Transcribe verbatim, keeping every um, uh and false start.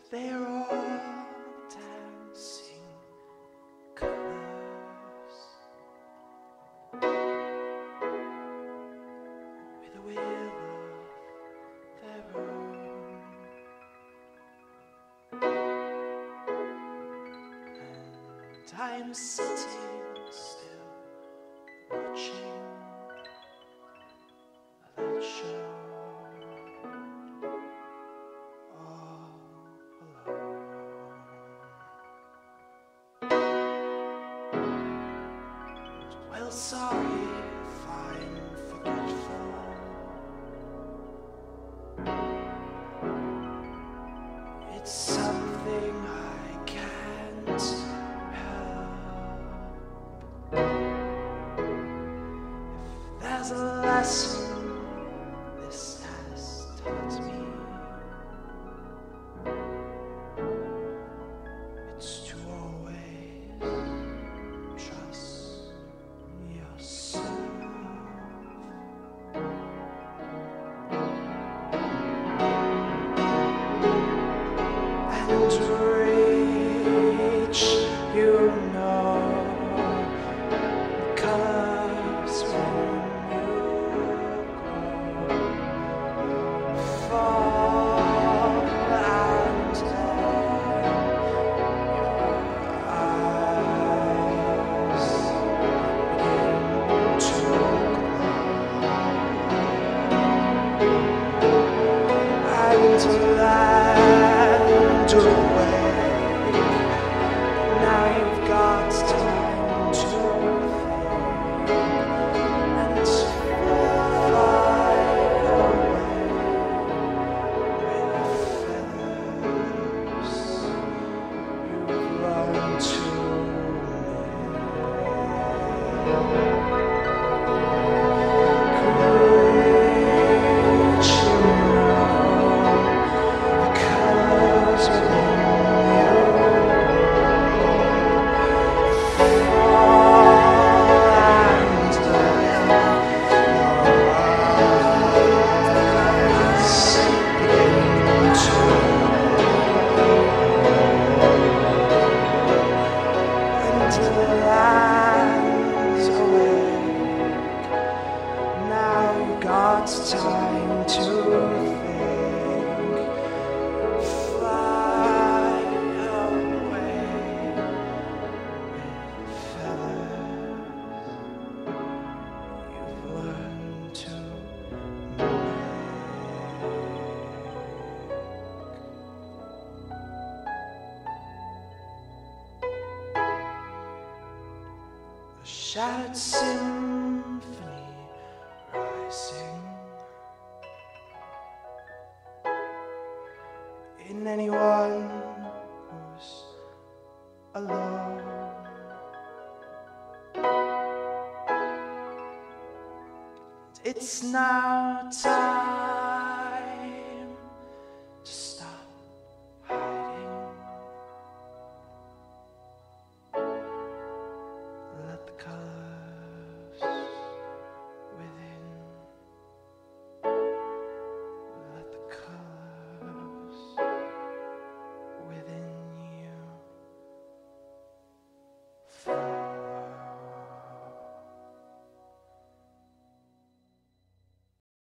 they're all dancing colors with a wheel of their own, and I'm sitting still watching that show. Well, sorry if I'm forgetful. It's something I can't help. If there's a lesson this has taught me, it's to always trust yourself and reach, you know, because when you go fall and to land awake. Now you've got time to think and to fly away with feathers you've learned to time to think, fly away with feathers you've learned to make. A shattered symphony rising in anyone who's alone. It's now time